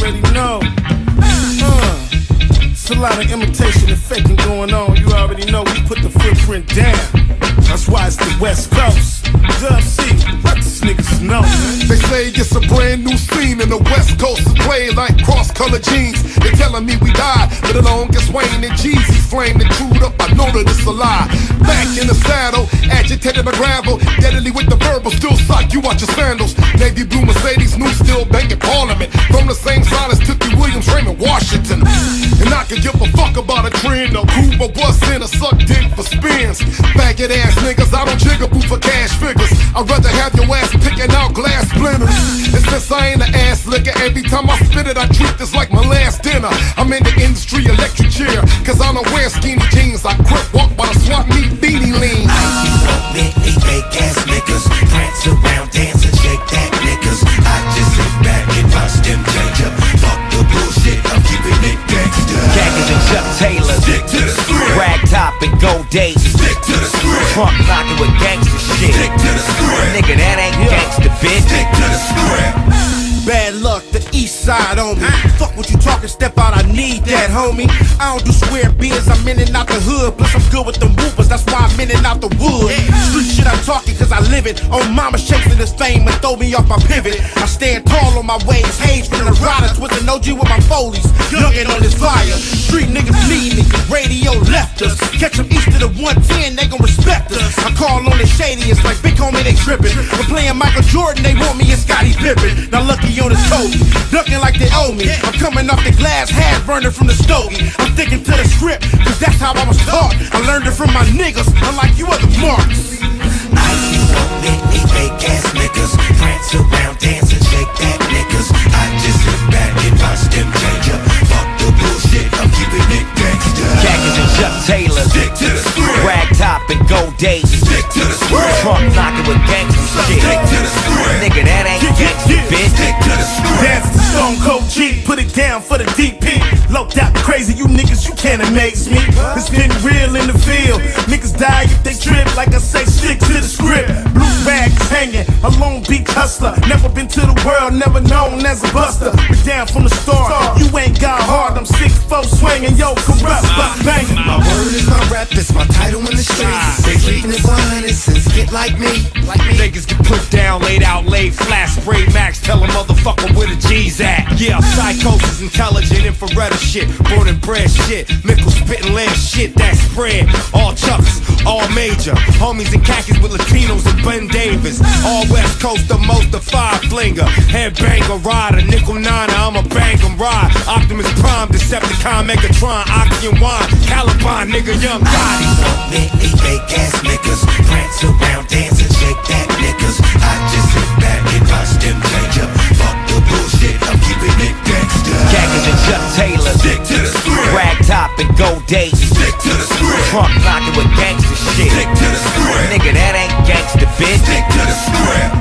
already know. It's a lot of imitation and faking going on. You already know we put the footprint down. That's why it's the West Coast. Dub C, let these niggas know, man. They say it's a brand new scene and the West Coast is playing like cross-colored jeans. They're telling me we died, but the longest Wayne and Jeezy flame and chewed up. I know that it's a lie. Back in the saddle, agitated the gravel, deadly with the verbal, still sock you out your sandals. Navy blue Mercedes, new still banging Parliament. From the same side as Tookie Williams, Raymond Washington. And I could give a fuck about a trend, a groove, or what's in a suck dick for spins. Faggot ass niggas, I don't jigaboo for cash figures. I'd rather have your ass picking out glass splinters. And since I ain't an ass licker, every time I spit it, I treat this like my last dinner. I'm in the industry electric chair, cause I don't wear skinny jeans. I crip walk while I swap meat beanie lean. I want many fake ass niggas, prance around, dance and shake that niggas. I just sit back and watch them change up. Fuck the bullshit, I'm keeping it gangsta. Jackets and Chuck Taylor, Stick to the script. rag top and gold days. Stick to the script. Trump knocking with gangsta shit. Stick to the script. Nigga, that ain't gangsta, bitch. Stick to the script. Bad luck, the east side on me. Fuck what you talking, step out, I need that, homie. I don't do square beers, I'm in and out the hood. Plus I'm good with them whoopers, that's why I'm in and out the wood. Street shit I'm talking cause I live it. On mama chasing this fame and throw me off my pivot. I stand tall on my ways, Hayes from the riders with an OG with my folies. Youngin' on this fire. Street niggas need niggas, radio left us. Catch them east of the 110, they gon' respect us. I call on the shadiest like big homie, they trippin'. I'm playing Michael Jordan, they want me and Scottie Pippen. Now lucky on his Kobe, ducking like they owe me. I'm coming off the glass, half burner from the stogie. I'm sticking to the script, cause that's how I was taught. I learned it from my niggas, unlike you other marks. I want many fake ass niggas, prance around, dance and shake that niggas. I just sit back and watch them change up. Fuck the bullshit, I'm keeping it gangsta. Jackets and Chuck Taylor, Stick to the script. rag top and gold days. Stick to the script. Trump knocking with gangsta shit. Stick to the script. Nigga, that ain't gangsta, bitch. Stick to the script. Dance to Stone Cold G, put it down for the DP. Loped out crazy, you niggas, you can't amaze me. It's been real in the field. Niggas die if they trip, like I say, stick to the script. Blue rags hanging, a Long Beach hustler. Never been to the world, never known as a buster. But down from the start, you ain't got hard. I'm 6'4" swinging, yo, corrupt, but banging. My word is my rap, it's my title in the streets. They keeping it 100 since get like me. Niggas get put down, laid out, laid flat, spray max, tell a motherfucker where the G's at. Yeah, psychosis, intelligent, infrared shit, born and bred shit, Mickle spitting lead shit, that spread. All chucks, all major, homies and khakis with Latinos and Ben Davis. All West Coast, the most, the five flinger, headbanger, rider, nickel niner, I'm a bang 'em ride. Optimus Prime, Decepticon, Megatron, Oxy and Wine, Caliban, nigga, Young Gotti. Many fake ass niggas, prance around, dance and shake that niggas. I just sit back and watch them change up. Fuck the bullshit, I'm keeping it gangsta. Jackets and Chuck Taylor, Stick to the script. rag top and gold days. Stick to the script. Trump knocking with gangsta shit. Stick to the script. Nigga, that ain't gangsta, bitch. Stick to the script.